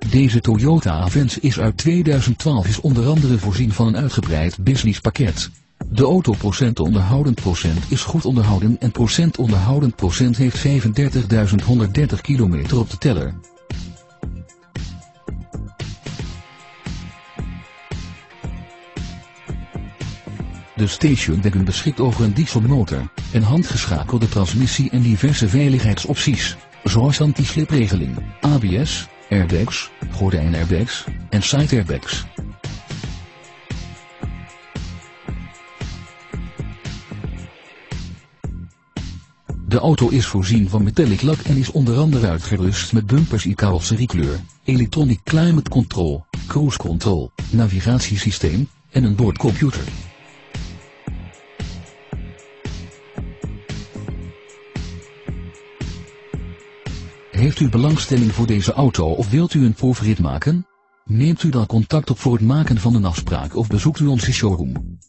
Deze Toyota Avensis is uit 2012 is onder andere voorzien van een uitgebreid businesspakket. De auto onderhoudend is goed onderhouden en onderhoudend heeft 35.130 kilometer op de teller. De stationwagon beschikt over een dieselmotor, een handgeschakelde transmissie en diverse veiligheidsopties, zoals anti-slipregeling, ABS, airbags, gordijnairbags en side airbags. De auto is voorzien van metallic lak en is onder andere uitgerust met bumpers in carrosseriekleur, electronic climate control, cruise control, navigatiesysteem en een boordcomputer. Heeft u belangstelling voor deze auto of wilt u een proefrit maken? Neemt u dan contact op voor het maken van een afspraak of bezoekt u onze showroom.